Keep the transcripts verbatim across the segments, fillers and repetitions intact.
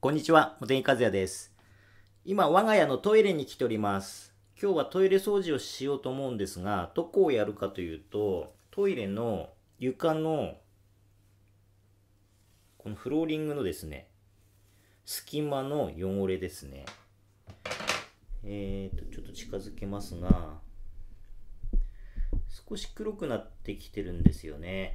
こんにちは、茂木和也です。今、我が家のトイレに来ております。今日はトイレ掃除をしようと思うんですが、どこをやるかというと、トイレの床の、このフローリングのですね、隙間の汚れですね。えーと、ちょっと近づけますが、少し黒くなってきてるんですよね。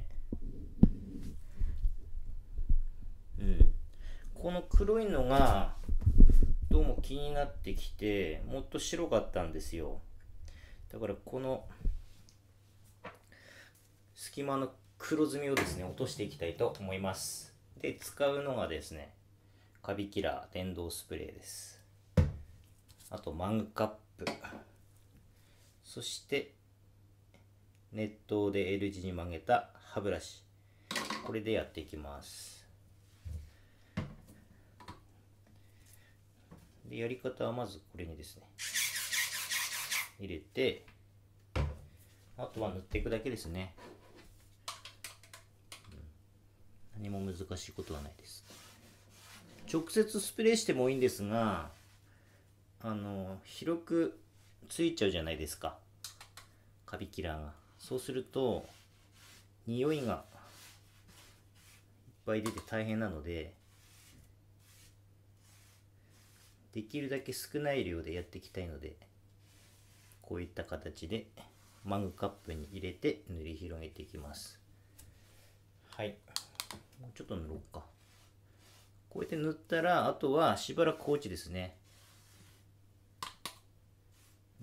うん。この黒いのが、どうも気になってきて、もっと白かったんですよ。だからこの隙間の黒ずみをですね、落としていきたいと思います。で、使うのがですね、カビキラー電動スプレーです。あとマグカップ。そして、熱湯で L 字に曲げた歯ブラシ。これでやっていきます。で、やり方はまずこれにですね、入れて、あとは塗っていくだけですね。何も難しいことはないです。直接スプレーしてもいいんですが、あの広くついちゃうじゃないですか、カビキラーが。そうすると匂いがいっぱい出て大変なので、できるだけ少ない量でやっていきたいので、こういった形でマグカップに入れて塗り広げていきます。はい、もうちょっと塗ろうか。こうやって塗ったら、あとはしばらく放置ですね。うん、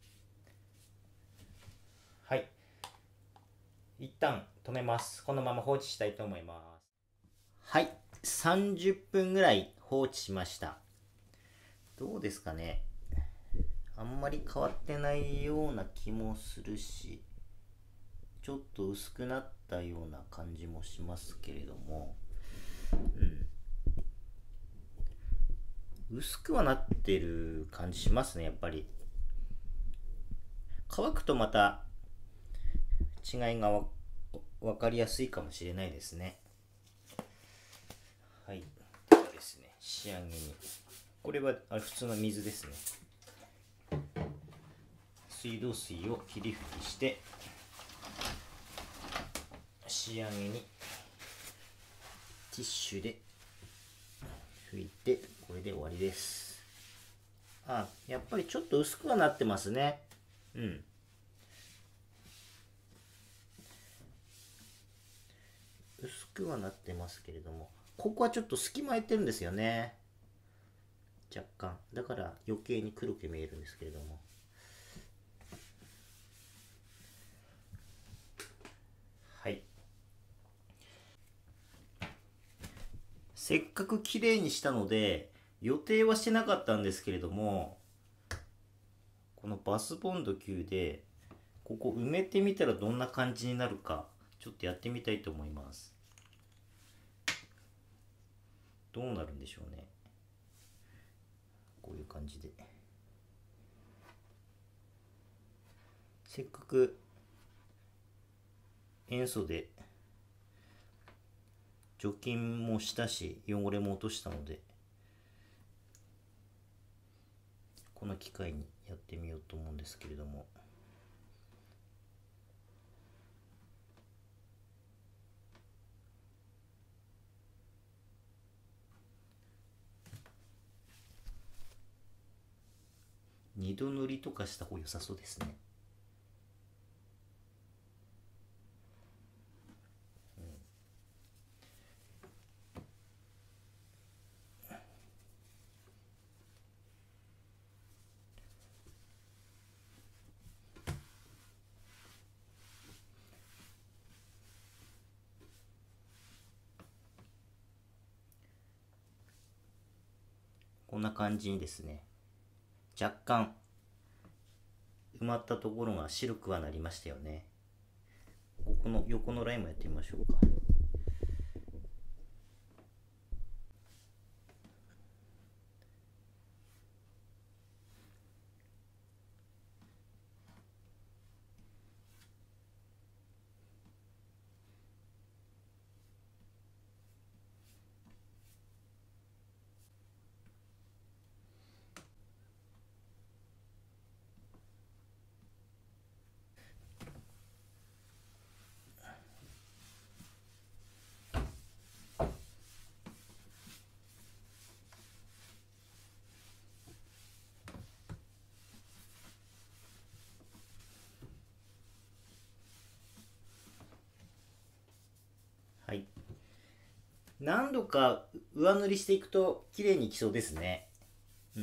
はい、一旦止めます。このまま放置したいと思います。はい、さんじゅっぷんぐらい放置しました。どうですかね。あんまり変わってないような気もするし、ちょっと薄くなったような感じもしますけれども、うん、薄くはなってる感じしますね。やっぱり乾くとまた違いが分かりやすいかもしれないですね。はい、ではですね、仕上げにこれはあれ普通の水ですね。水道水を霧吹きして、仕上げにティッシュで拭いて、これで終わりです。あ、やっぱりちょっと薄くはなってますね。うん、薄くはなってますけれども、ここはちょっと隙間空いてるんですよね、若干。だから余計に黒く見えるんですけれども。はい、せっかく綺麗にしたので、予定はしてなかったんですけれども、このバスボンドきゅうでここ埋めてみたらどんな感じになるか、ちょっとやってみたいと思います。どうなるんでしょうね。こういう感じで、せっかく塩素で除菌もしたし汚れも落としたので、この機会にやってみようと思うんですけれども、二度塗りとかした方が良さそうですね。こんな感じにですね、若干埋まったところが白くはなりましたよね。ここの横のラインもやってみましょうか。 はい。何度か上塗りしていくと綺麗にいきそうですね。うん。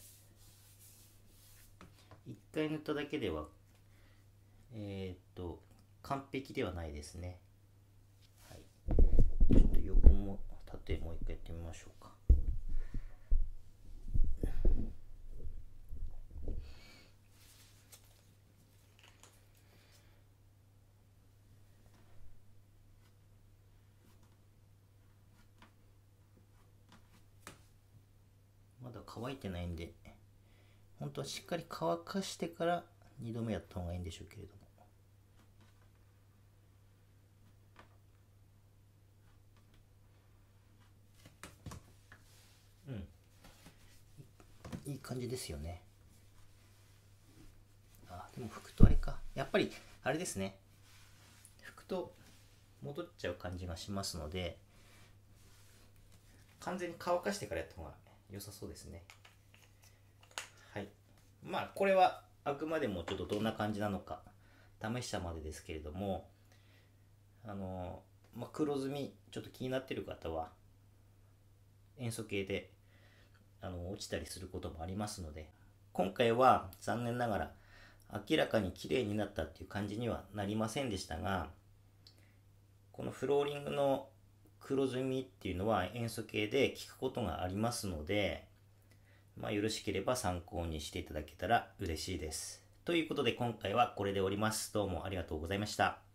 一回塗っただけでは、えー、っと、完璧ではないですね。はい。ちょっと横も縦もう一回やってみましょうか。まだ乾いてないんで、本当はしっかり乾かしてからにどめやった方がいいんでしょうけれども。うん、いい感じですよね。あ、でも拭くとあれか、やっぱりあれですね、拭くと戻っちゃう感じがしますので、完全に乾かしてからやった方が良さそうですね。はい。まあこれはあくまでもちょっとどんな感じなのか試したまでですけれども、あのまあ、黒ずみちょっと気になっている方は塩素系であの落ちたりすることもありますので、今回は残念ながら明らかに綺麗になったっていう感じにはなりませんでしたが、このフローリングの黒ずみっていうのは塩素系で効くことがありますので、まあ、よろしければ参考にしていただけたら嬉しいです。ということで今回はこれで終わります。どうもありがとうございました。